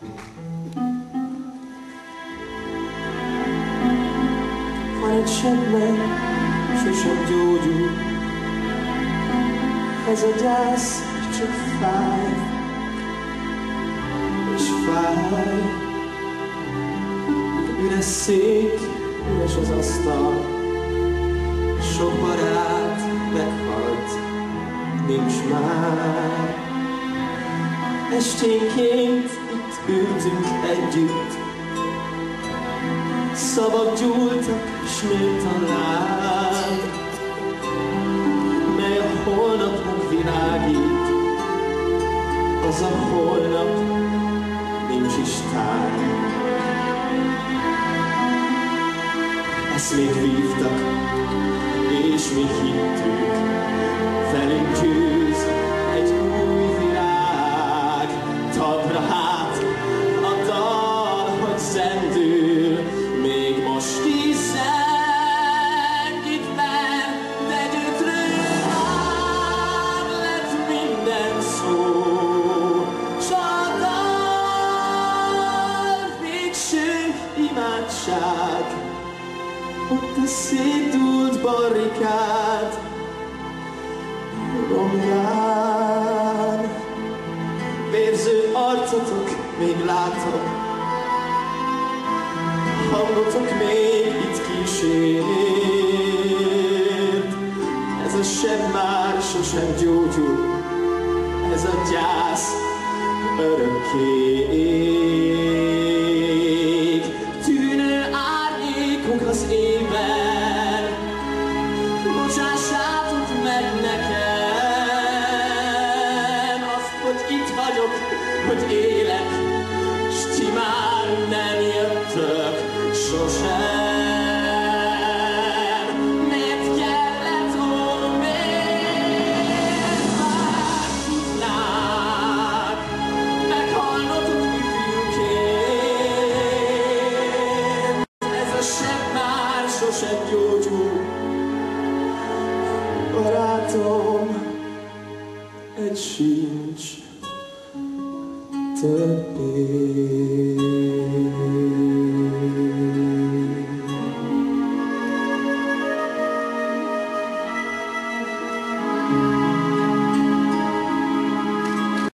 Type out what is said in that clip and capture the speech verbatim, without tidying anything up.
Van egy sebben, sosem gyógyul. Ez a gyász csak fáj, és fáj. Üres szék, üres az asztal, sok barát meghalt, nincs már. Esténként itt ültünk együtt, szavak gyúltak, s nőtt a láb, mely a holnapnak világít. Az a holnap nincs is tár. Eszmék vívtak, és mi hittük, velünk győz egy új világ. Talpra hát a dal, hogy zendül, még most is zengít benn, de gyötrő már lett minden szó. S a dal végső imádság, ott a szétdúlt barrikád romján. Vérző arcotok még látom, hangotok még itt kísért. Ez a seb már sosem gyógyul, ez a gyász örökké ég. Tűnő árnyékok az ében, bocsássátok meg nekem azt, hogy itt vagyok, hogy élek, s ti már nem jöttök sosem. Miért kellett, ó, miért vártnák meghalnotok ifjúként? Ez a seb már sosem gyógyul, barátom, egy sincs többé.